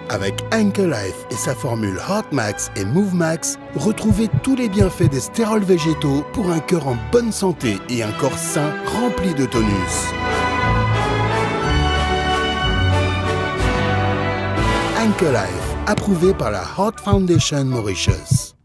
Avec Anchor Life et sa formule Heart Max et Move Max, retrouvez tous les bienfaits des stérols végétaux pour un cœur en bonne santé et un corps sain rempli de tonus. Anchor Life, approuvé par la Heart Foundation Mauritius.